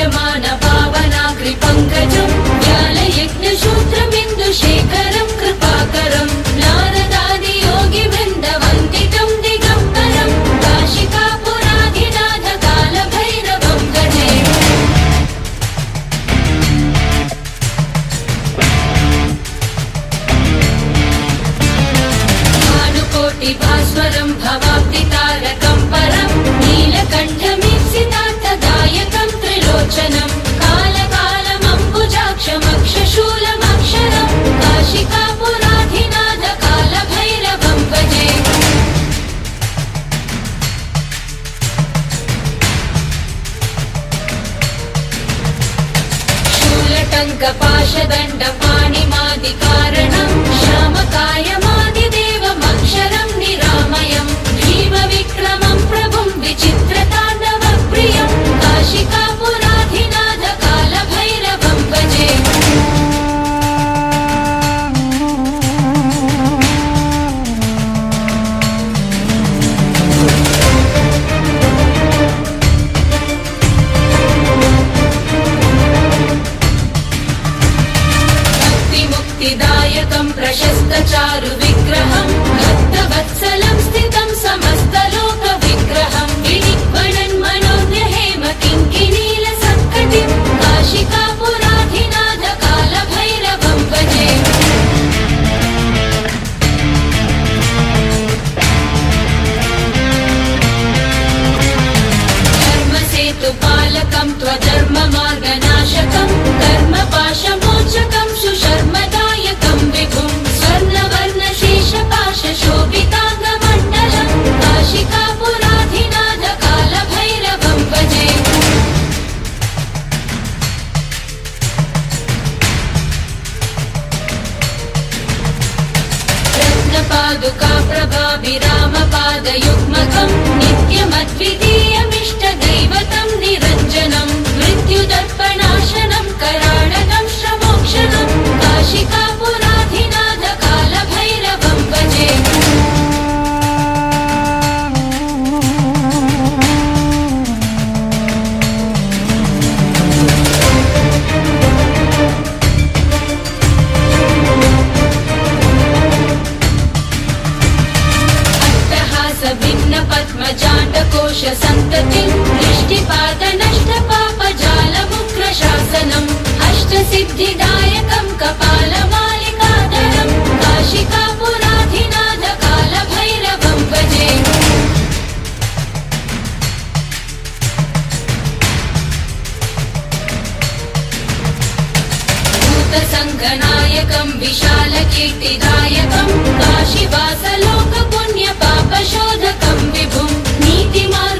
सेव्यमान पावनाग्रिपङ्कजं ज्ञानयज्ञशूत्रमिन्दुशेखरं कृपाकरं नारदादि योगिवृन्दवन्दितं दिगम्बरं काशिकापुराधिनाथ कालभैरवं भजे। भानुकोटिभास्वरं भवाब्दितारकं परं नीलकण्ठमीप्सितार्थदायकं त्रिलोचनं कालकालमम्बुजाक्षमक्षशूलमक्षरं काशिकापुराधिनाथ कालभैरवं भजे। शूलटङ्कपाशदण्डपाणिमादिकारणं श्यामकायमादिदेवमक्षरं निरामयं भीमविक्रमं प्रभुं विचित्रताण्डवप्रियं काशिकापुराधिनाथ कालभैरवं भजे। भक्तिमुक्तिदायकं प्रशस्तचारु विग्रहं भक्तवत्सलं स्थितं समस्तलोकविग्रहं विनिग्वणन् मनोज्ञहेम किङ्किणीलसत्कटिं काशिकापुराधिनाथ कालभैरवं भजे। धर्मसेतुपालकं त्वधर्ममार्गनाशकं कर्मपाशमोचकं सुशर्मदायकं विभुं स्वर्णवर्णशेषपाशशोभिताङ्गमण्डलं काशिकापुराधिनाथ कालभैरवं भजे। रत्नपादुकाप्रभाभिरामपादयुग्मकं नित्यमद्वितीयमिष्टदैवतं निरञ्जनं मृत्युदर्पणाशनं कराळनं श्रमोक्षणं काशिकापुराधिनाथ कालभैरवं भजे। भिन्नपद्मजाण्डकोशसन्ततिं दृष्टिपातनष्टपापजालमुग्रशासनम् अष्टसिद्धिदायकं कपालमालिकाधरं काशिकापुराधिनाथ कालभैरवं भजे। भूतसङ्घनायकं विशालकीर्तिदायकं काशीवासलोकपुण्यपापशोधकं विभुं नीतिमा